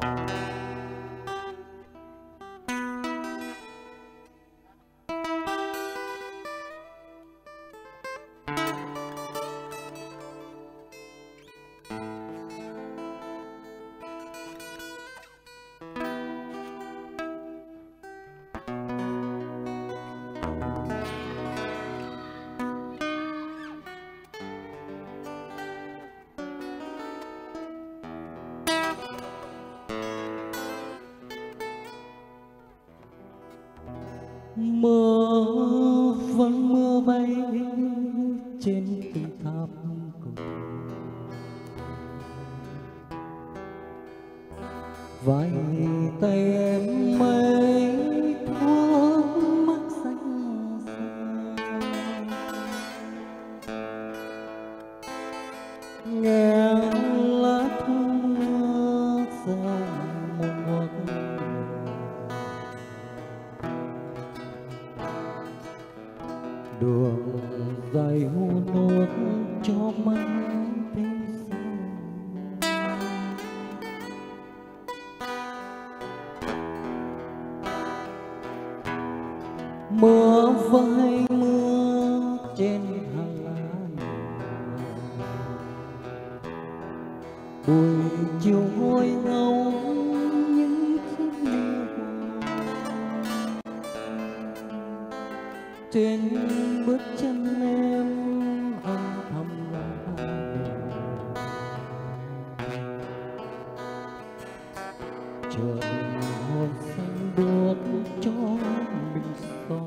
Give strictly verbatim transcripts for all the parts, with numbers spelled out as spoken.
Mưa vẫn mưa bay trên từng tháp cổ, vài tay em mây thuốc mắt xanh xanh, nghe lá thu mưa rơi một ngọt đường dài hôn nốt cho mắt thêm xanh. Mưa vơi mưa trên hàng lá, buổi chiều ngồi ngâu những chiếc mưa trên bước chân em âm thầm lá chợt hồn xanh buốt cho mình xót.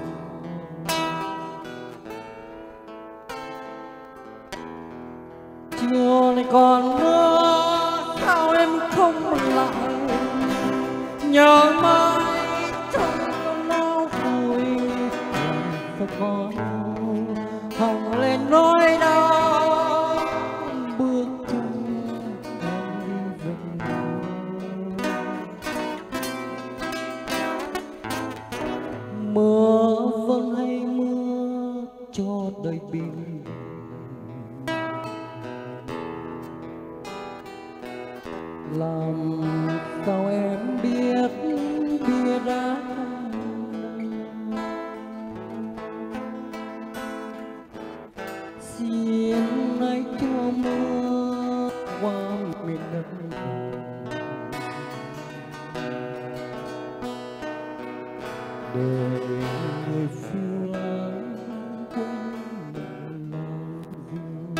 Chiều này còn mưa sao em không lại nhớ mãi trong cơn đau vui và có hồng lên nỗi đau bước chân em đi về. Mưa vẫn hay mưa cho đời bình, làm sao em biết bia đá xin hãy cho mưa qua miền đất để người phiêu lãng quên mình làm gì.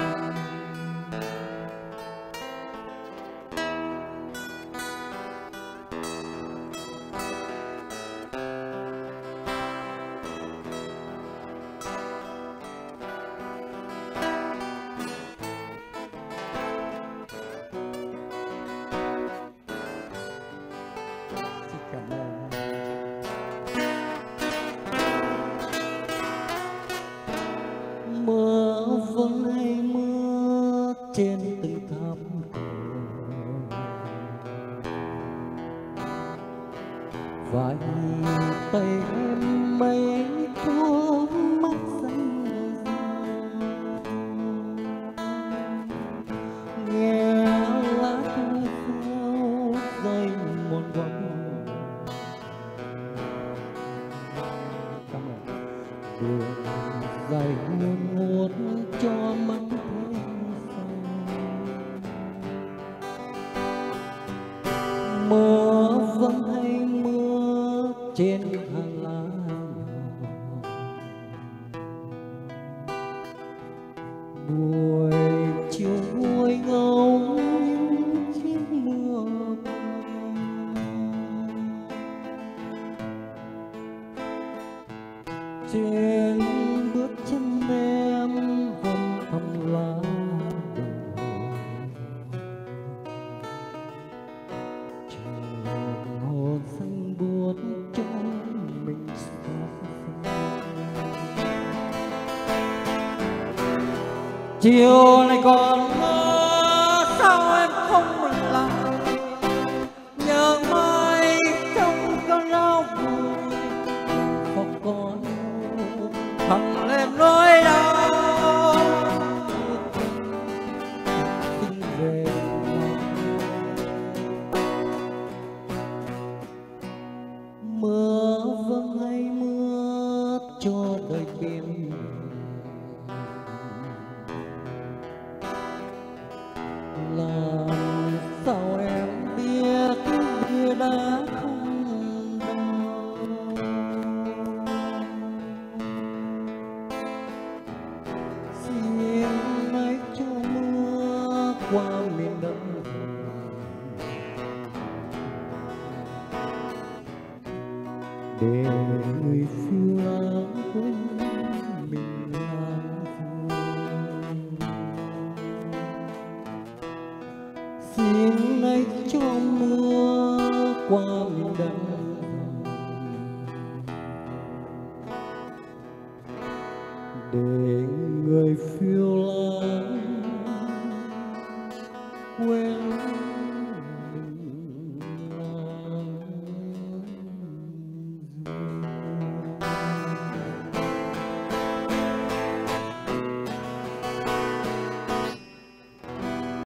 Mưa vẫn hay mưa trên từng tháp cổ, vài tay em mây thuốc mắt xanh xanh, nghe lá thu rơi rơi một giọt đường dài hôn hốt cho mắt thêm xanh. Mưa vẫn hay mưa trên hàng lá nhỏ, buổi chiều ngồi ngâu những chiếc mưa trên bước chân em âm thầm lá đổ, chợt hồn xanh buốt cho mình xót xa. Chiều này còn mưa sao em không lại nhớ mãi trong cơn đau buồn không còn hằng lên nỗi đau xin về. để người xưa quên mình ngàn phương. Xin hãy cho mưa qua miền đất